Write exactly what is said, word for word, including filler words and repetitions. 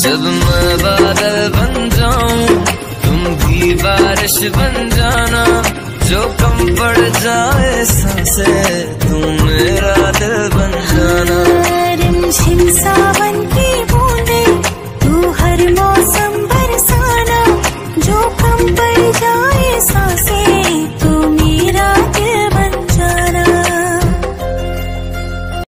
जब मैं बादल बन जाऊं तुम भी बारिश बन जाना, जो कम पड़ जाए सांसें तुम मेरा दिल